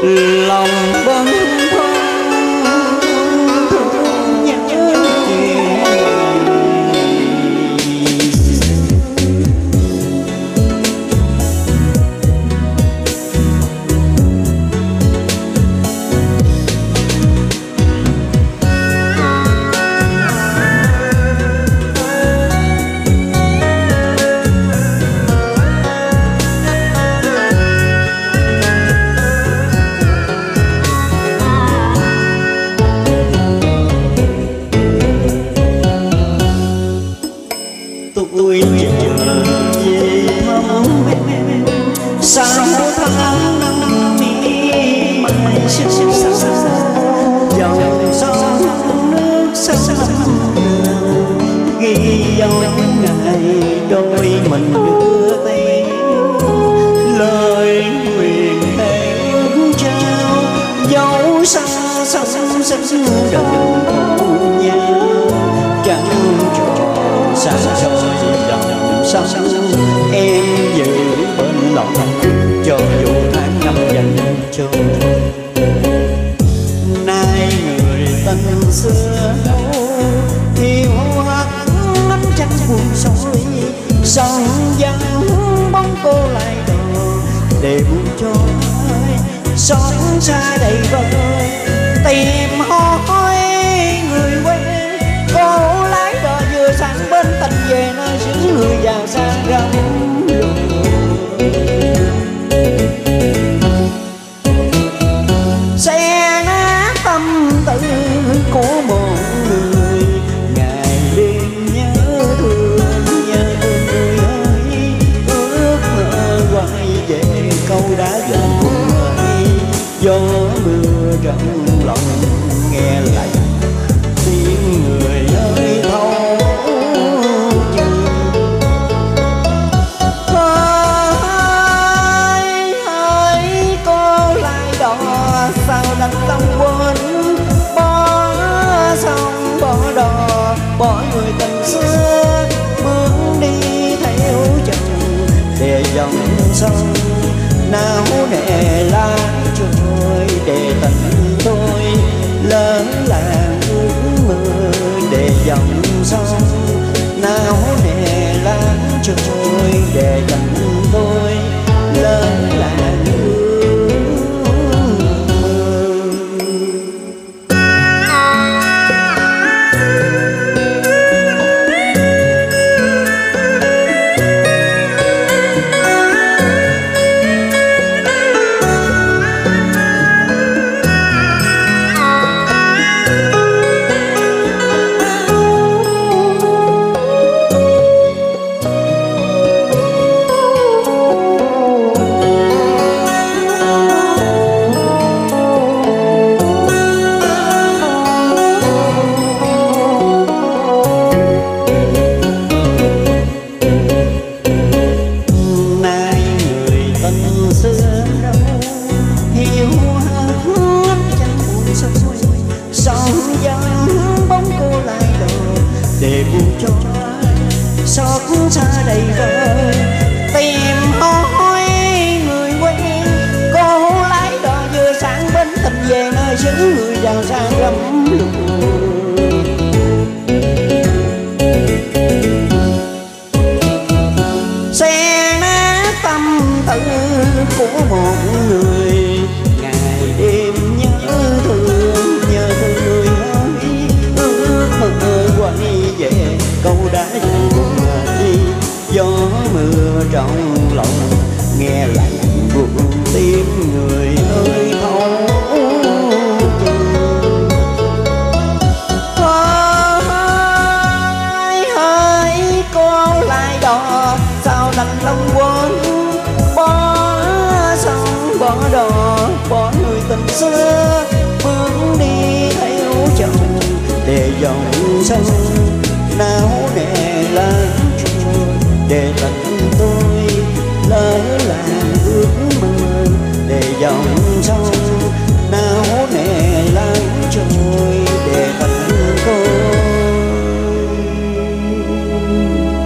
lòng bâng khuâng thương nhớ chuyện. Tôi chờ về thăm sao tháng năm mai xưa dòng sông nước sông ghi dấu ngày đôi mình đưa tay lời nguyện hẹn trao dấu xa sông sông đời cùng nhau chẳng tròn xa xôi dòng sông em giữ bên lòng cho dù tháng năm dần trôi. Nay người tân xưa đâu yêu hát nắng trắng buồn sôi sông vắng bóng cô lại đồ để buồn trôi xót xa đầy vơi tìm hỏi người quen cô lái đò vừa sang bên tình về nơi xứ người giàu sang râm xe nát tâm tư của một người ngày đêm nhớ thương người ơi ước mơ quay về câu đã dần cùng ơi gió mưa trong lòng nghe lại tiếng người ơi thâu hỡi cô lại đò sao đành lòng quên bỏ sông bỏ đò bỏ người tình xưa bước đi theo chồng để dòng sông nào nề lá trôi để tình tôi lớn làng ước mơ để dòng sông nào nề lá trôi để tình tôi lớn làng ước mơ. Sông vắng bóng cô lại đồ để buồn cho xót xa đầy vơi tìm hỏi người quen cô lái đò vừa sang bên tình về nơi xứ người giàu sang râm xe nát tâm tư của một người ngày đêm nhớ thương người ơi ước mơ quay về câu đã buồn đi gió mưa trong lòng nghe lạnh buồn tim người ơi thấu hỡi cô lại đò sao đành lòng quên bỏ sông bỏ đò bỏ người tình xưa bước đi theo chồng để dòng sông nào nề lá trôi để tình tôi lỡ làng ước mơ để dòng sông nào nề lá trôi để tình tôi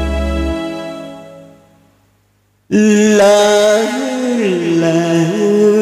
lỡ làng